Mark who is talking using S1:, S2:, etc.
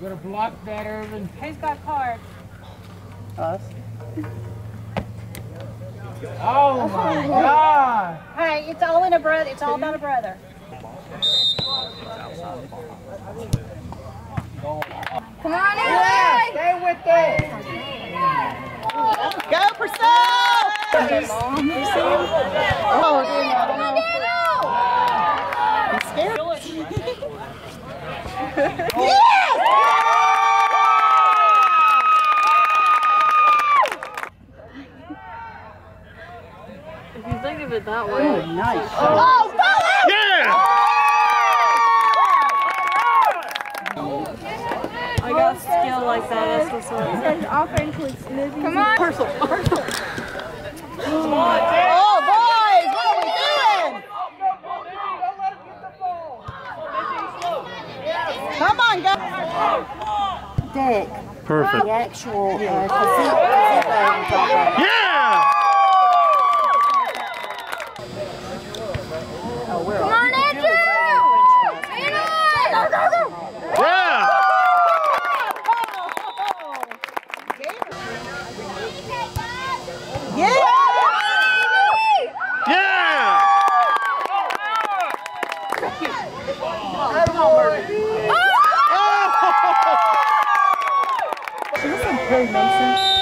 S1: Gonna block that, Irvin.
S2: Who's got cards?
S3: Us.
S1: Oh my God!
S2: Hey, it's all in a brother. It's all about a brother. Come on,
S3: Yeah, stay with it. Go, Priscilla! Oh, Daniel, I don't know. He's scared. Yes!
S4: If you think of it that way.
S3: Oh, nice.
S2: Oh,
S5: Yeah!
S4: I got skill like that. That's what's up.
S2: come on.
S3: Parcel. Oh, boys, what are we doing? Come on, guys. Dick.
S5: Perfect.
S3: The actual gazebo.
S5: Yeah!
S2: Come on, Andrew!
S5: Yeah!
S3: Yeah!
S5: Yeah!
S3: Mason.